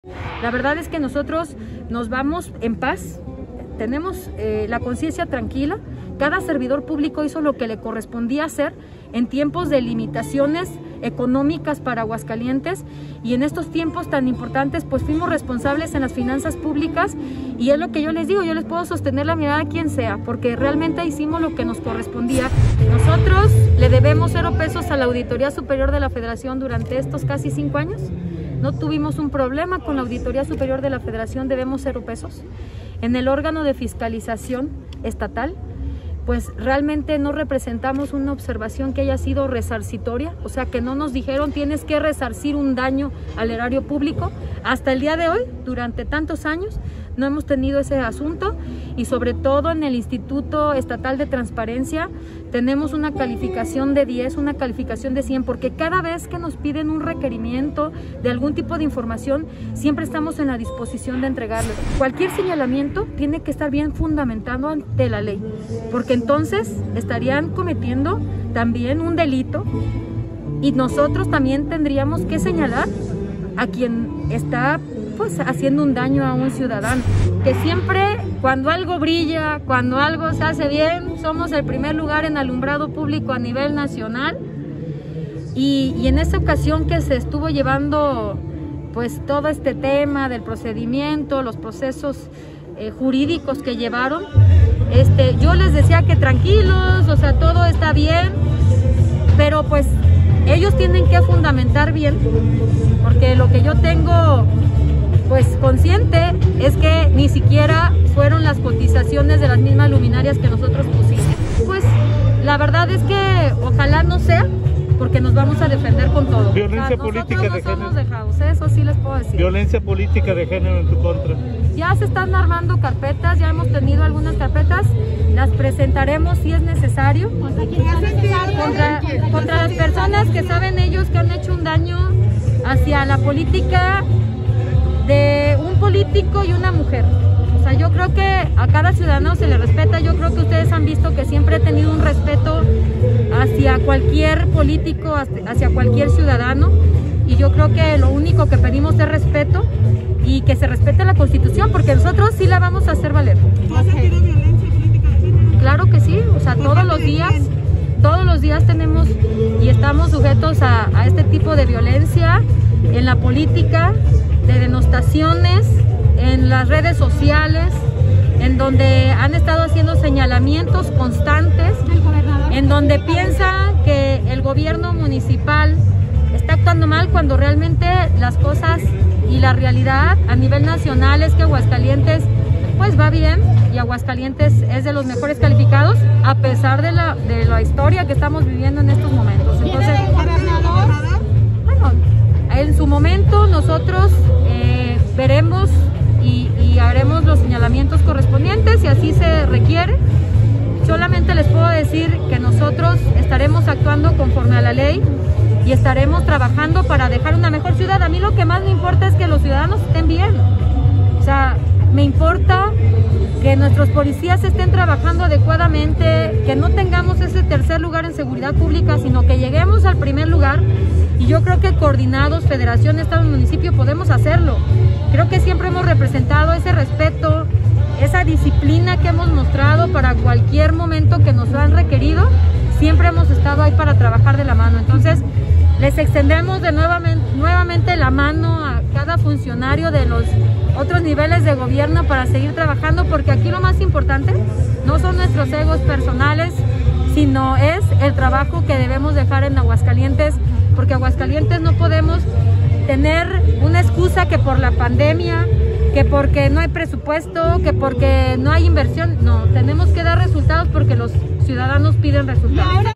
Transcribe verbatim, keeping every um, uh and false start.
La verdad es que nosotros nos vamos en paz, tenemos eh, la conciencia tranquila. Cada servidor público hizo lo que le correspondía hacer en tiempos de limitaciones económicas para Aguascalientes, y en estos tiempos tan importantes pues fuimos responsables en las finanzas públicas, y es lo que yo les digo, yo les puedo sostener la mirada a quien sea, porque realmente hicimos lo que nos correspondía. Nosotros le debemos cero pesos a la Auditoría Superior de la Federación durante estos casi cinco años. No tuvimos un problema con la Auditoría Superior de la Federación, debemos cero pesos. En el órgano de fiscalización estatal, pues realmente no representamos una observación que haya sido resarcitoria, o sea que no nos dijeron tienes que resarcir un daño al erario público. Hasta el día de hoy, durante tantos años, no hemos tenido ese asunto, y sobre todo en el Instituto Estatal de Transparencia tenemos una calificación de diez, una calificación de cien, porque cada vez que nos piden un requerimiento de algún tipo de información, siempre estamos en la disposición de entregarlo. Cualquier señalamiento tiene que estar bien fundamentado ante la ley, porque entonces estarían cometiendo también un delito, y nosotros también tendríamos que señalar a quien está pues haciendo un daño a un ciudadano. Que siempre, cuando algo brilla, cuando algo se hace bien, somos el primer lugar en alumbrado público a nivel nacional, y, y en esta ocasión que se estuvo llevando pues todo este tema del procedimiento, los procesos eh, jurídicos que llevaron, este, yo les decía que tranquilos, o sea, todo está bien, pero pues ellos tienen que fundamentar bien, porque lo que yo tengo pues consciente es que ni siquiera fueron las cotizaciones de las mismas luminarias que nosotros pusimos. Pues la verdad es que ojalá no sea, porque nos vamos a defender con todo. Violencia o sea, política nosotros de no somos género. dejados, eso sí les puedo decir. Violencia política de género en tu contra. Ya se están armando carpetas, ya hemos tenido algunas carpetas, las presentaremos si es necesario. Contra, contra las personas que saben ellos que han hecho un daño hacia la política de un político y una mujer. O sea, yo creo que a cada ciudadano se le respeta. Yo creo que ustedes han visto que siempre he tenido un respeto hacia cualquier político, hacia cualquier ciudadano, y yo creo que lo único que pedimos es respeto, y que se respete la Constitución, porque nosotros sí la vamos a hacer valer. ¿Tú has sentido violencia política de género? Claro que sí, o sea, todos los días, todos los días tenemos y estamos sujetos a, a este tipo de violencia en la política, de denostaciones, en las redes sociales, en donde han estado haciendo señalamientos constantes, en donde piensan que el gobierno municipal está actuando mal, cuando realmente las cosas y la realidad a nivel nacional es que Aguascalientes pues va bien, y Aguascalientes es de los mejores calificados a pesar de la, de la historia que estamos viviendo en estos momentos. Entonces, bueno, en su momento nosotros eh, veremos y, y haremos los señalamientos correspondientes, y así se requiere. Solamente les puedo decir que nosotros estaremos actuando conforme a la ley y estaremos trabajando para dejar una mejor ciudad. A mí lo que más me importa es que los ciudadanos estén bien. O sea, me importa que nuestros policías estén trabajando adecuadamente, que no tengamos ese tercer lugar en seguridad pública, sino que lleguemos al primer lugar. Y yo creo que coordinados, federación, estado y municipio, podemos hacerlo. Creo que siempre hemos representado ese respeto, esa disciplina que hemos mostrado para cualquier momento que nos lo han requerido. Siempre hemos estado ahí para trabajar de la mano. Entonces, les extendemos de nuevamente, nuevamente la mano a cada funcionario de los otros niveles de gobierno para seguir trabajando, porque aquí lo más importante no son nuestros egos personales, sino es el trabajo que debemos dejar en Aguascalientes, porque Aguascalientes no podemos tener una excusa que por la pandemia, que porque no hay presupuesto, que porque no hay inversión. No, tenemos que dar resultados porque los ciudadanos piden resultados.